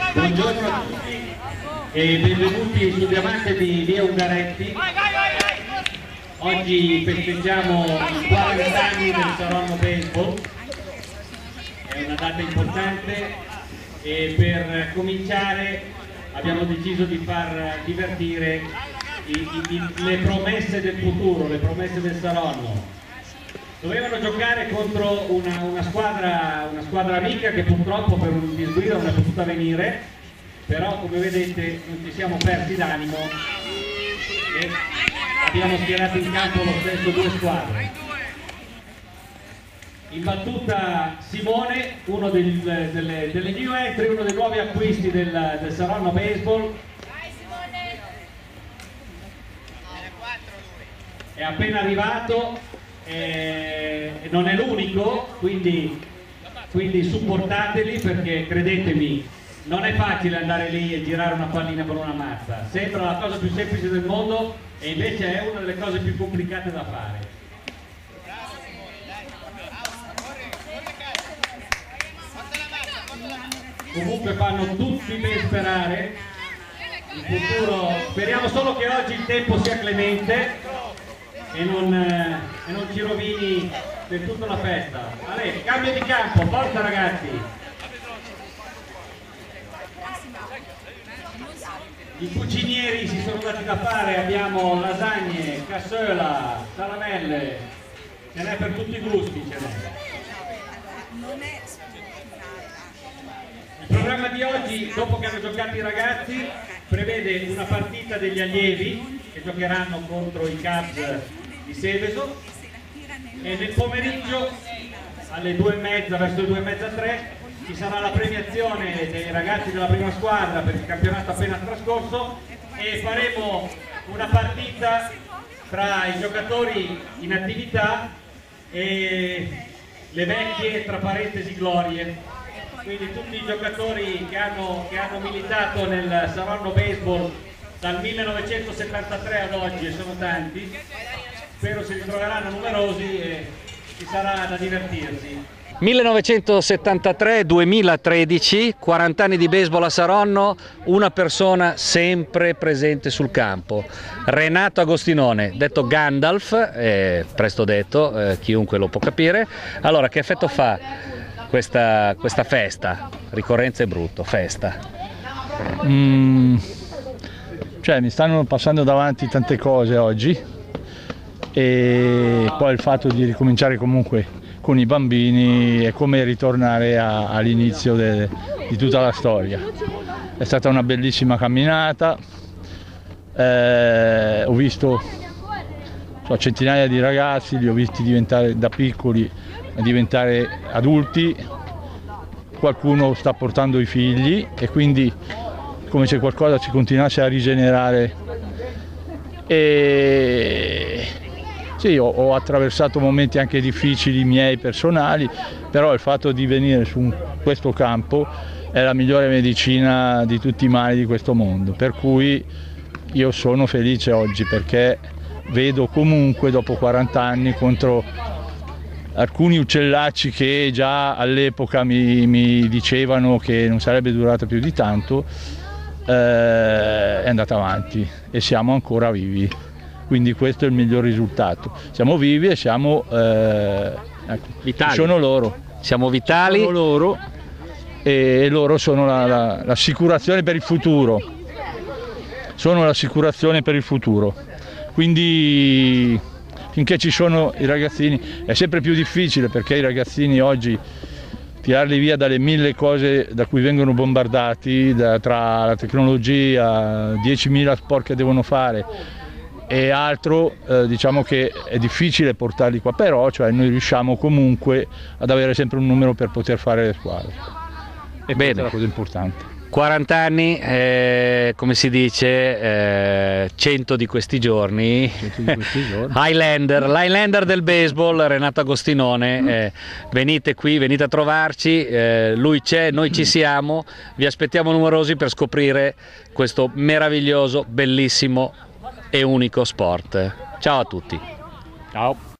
Buongiorno a tutti e benvenuti sul Diamante di via Ungaretti. Oggi festeggiamo i 40 anni del Saronno Baseball, è una data importante e per cominciare abbiamo deciso di far divertire le promesse del futuro, le promesse del Saronno. Dovevano giocare contro una squadra amica che purtroppo per un disguido non è potuta venire, però come vedete non ci siamo persi d'animo e abbiamo schierato in campo lo stesso due squadre. In battuta Simone, uno delle new entry, uno dei nuovi acquisti del Saronno Baseball. È appena arrivato. Non è l'unico, quindi supportateli, perché credetemi non è facile andare lì e girare una pallina con una mazza, sembra la cosa più semplice del mondo e invece è una delle cose più complicate da fare. Comunque fanno tutti ben sperare in futuro, speriamo solo che oggi il tempo sia clemente e non ci rovini del tutto la festa. Allora, cambio di campo, forza ragazzi! I cucinieri si sono dati da fare, abbiamo lasagne, cassola, salamelle, ce n'è per tutti i gusti, ce n'è. Il programma di oggi, dopo che hanno giocato i ragazzi, prevede una partita degli allievi che giocheranno contro i Cubs di Seveso e nel pomeriggio alle 2:30, verso le 2:30-3 ci sarà la premiazione dei ragazzi della prima squadra per il campionato appena trascorso e faremo una partita tra i giocatori in attività e le vecchie tra parentesi glorie, quindi tutti i giocatori che hanno militato nel Saronno Baseball dal 1973 ad oggi, e sono tanti, spero si ritroveranno numerosi e ci sarà da divertirsi. 1973-2013, 40 anni di baseball a Saronno, una persona sempre presente sul campo, Renato Agostinone, detto Gandalf, presto detto, chiunque lo può capire. Allora, che effetto fa questa festa? Ricorrenza è brutto, festa. Cioè, mi stanno passando davanti tante cose oggi e poi il fatto di ricominciare comunque con i bambini è come ritornare all'inizio di tutta la storia. È stata una bellissima camminata, ho visto centinaia di ragazzi, li ho visti diventare da piccoli a diventare adulti, qualcuno sta portando i figli e quindi come se qualcosa ci continuasse a rigenerare. E sì, ho attraversato momenti anche difficili miei personali, però il fatto di venire su questo campo è la migliore medicina di tutti i mali di questo mondo, per cui io sono felice oggi perché vedo comunque dopo 40 anni contro alcuni uccellacci che già all'epoca mi dicevano che non sarebbe durata più di tanto, è andata avanti e siamo ancora vivi. Quindi questo è il miglior risultato. Siamo vivi e siamo vitali. Sono loro. Siamo vitali. Sono loro e loro sono l'assicurazione per il futuro. Sono l'assicurazione per il futuro. Quindi finché ci sono i ragazzini è sempre più difficile perché i ragazzini oggi tirarli via dalle 1000 cose da cui vengono bombardati, tra la tecnologia, 10.000 sport che devono fare e altro, diciamo che è difficile portarli qua, però noi riusciamo comunque ad avere sempre un numero per poter fare le squadre. E questa è la cosa importante. 40 anni, come si dice, 100 di questi giorni. Highlander del baseball, Renato Agostinone, venite qui, venite a trovarci, lui c'è, noi ci siamo, vi aspettiamo numerosi per scoprire questo meraviglioso, bellissimo e unico sport. Ciao a tutti. Ciao.